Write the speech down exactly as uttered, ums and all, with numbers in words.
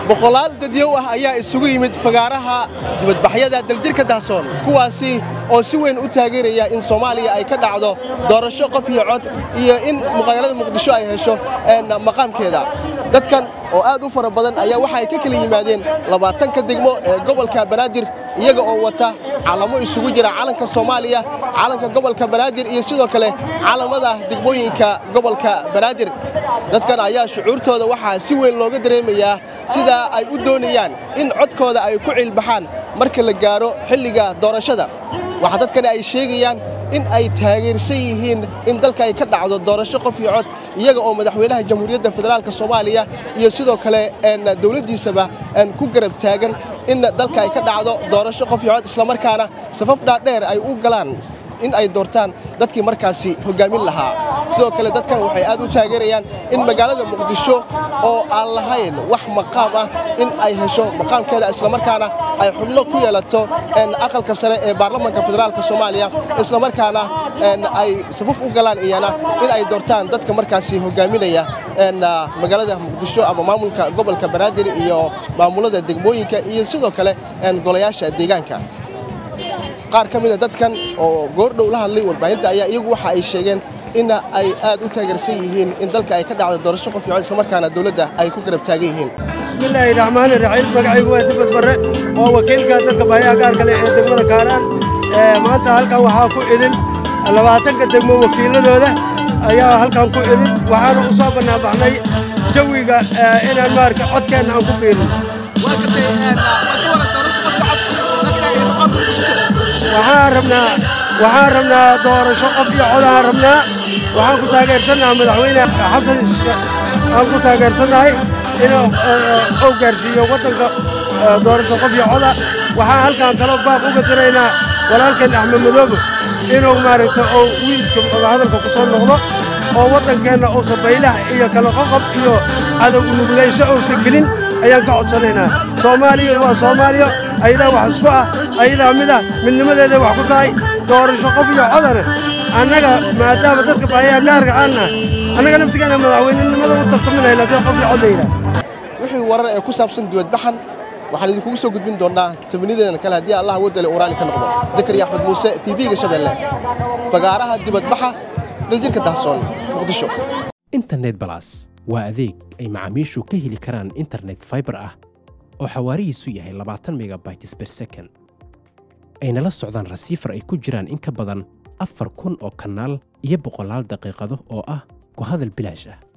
boqolaal dadyow ah ayaa isugu yimid fagaaraha dibadbaxyada daljirka Dahsoon kuwaasi oo si weyn u taageeraya in Soomaaliya ay ka dhacdo doorasho qof iyo cod iyo in magaalada Muqdisho ay hesho maqaamkeeda dadkan oo aad u fara badan ayaa waxa ay ka kala yimaadeen labaatan ka degmo ee gobolka Banaadir iyaga oo wata calamo isugu jira calanka Soomaaliya calanka gobolka Banaadir iyo sidoo kale calamada degmooyinka gobolka Banaadir dadkan ayaa shucuurtooda waxa si weyn looga dareemayaa sida ay u doonayaan in codkooda ay ku cilbaxaan marka la gaaro xilliga doorashada waxa dadkan ay sheegayaan in ay taageersan yihiin in dalka ay ka dhacdo doorasho qof iyo cod iyaga oo madaxweynaha jamhuuriyadda federaalka Soomaaliya iyo sidoo kale een dawladdiisaba aan ku garab taagan in dalka ay ka dhacdo doorasho qof iyo cod isla markaana safaf dhaadheer ay u galaan in ay doortaan dadkii markaasi hogaamin lahaa sidoo kale dadkan waxay aad u taageerayaan in magaalada Muqdisho oo aan lahayn wax maqaam ah in ay hesho maqaamkeeda isla markaana ay xubno ku yeelato in aqalka sare ee baarlamaanka federaalka Soomaaliya isla markaana ay safaf u galaan iyana in ay doortaan dadka markaasi hogaaminaya in magaalada Muqdisho ama maamulka gobolka Banaadir iyo maamulada degmooyinka iyo sidoo kale in golayaasha deegaanka qaar ka mid ah dadkan oo goordhow la hadlay warbaahinta ayaa iyagu waxa ay sheegeen in ay aad u taageersan yihiin in dalka ay ka dhacdo doorasho qof iyo cod isla markaana dawladda ay ku garab taagan yihiin bismillaahir rahmaanir rahiim magacaygu waa dibad barre oo wakiilka dalka baahiyaha gaarka leh ee degmada Kaaraan ee maanta halkan waxaa ku idin labaatan ka degmo wakiiladooda ayaa halkan ku idin waxaana u soo banaabaxnay jawiga inaan maarka codkeena aan ku biirno waxaan rabnaa waxaan rabnaa doorasho qof iyo cod aan rabnaa waxaan ku taageersanahay madaxweyne xasan aan ku taageersanahay inuu oo gaarsiiyo wadanka doorasho qof iyo cod waxaan halkan kala baab uga diraynaa walaalkan Axmed Madoobe inuu maaragto oo wiiska hadalka ku soo noqdo oo wadankeena oo sabaylaha iyo kala qoqob iyo cadow nugleysho oo sagelin ayaan ka codsanaynaa Soomaaliya waa Soomaaliya ayda wax isku ah ayda mid ah midnimadeeda wax ku tahay doorasho qof iyo codana annaga maadaama dadka baahiyaha gaarka ahna annaga naftigeena madaxweynenimada u tartaminayna dadka qof iyo cod leeyahay wixii warar ee ku saabsan dibadbaxan waxaan idinku soo gudbin doonaa tabnideena kale hadii Allah wadale oraali ka noqdo Zakariya Axmed Muuse T V-ga Shabeelle fagaaraha dibadbaxa daljirka Dahsoon Muqdisho internet plus waa adeeg ay macaamiishu ka heli karaan internet fiber ah oo xawaarihiisu yahay labaatan megabytes per second ayna la socdaan receiver ay ku jiraan in ka badan afar kun oo kanaal iyo boqolaal daqiiqado oo ah ku hadal bilaash ah